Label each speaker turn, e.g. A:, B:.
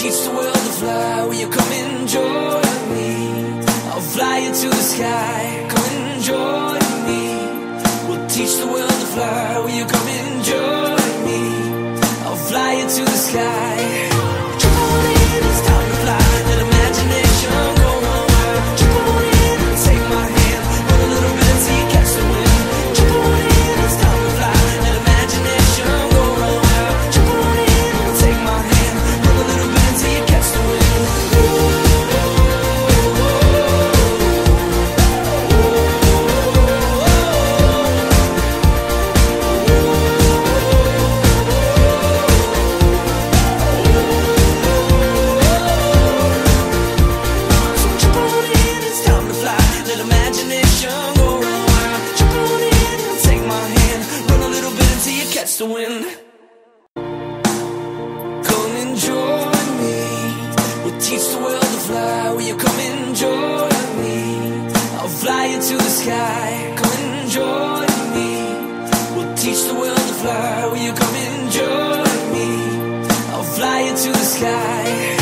A: teach the world to fly. Will you come and join me? I'll fly you to the sky. Come and join me. We'll teach the world to fly. Will you come and join me? I'll fly you to the sky. Jump on in, it's time to fly. Let imagination go wild. Jump on in and take my hand. Run a little bit until you catch the wind. Jump on in, it's time to fly. Let imagination go wild. Jump on in and take my hand. Run a little bit until you catch the wind. Catch the wind. Come and join me. We'll teach the world to fly. Will you come and join me? I'll fly you to the sky. Come and join me. We'll teach the world to fly. Will you come and join me? I'll fly you to the sky.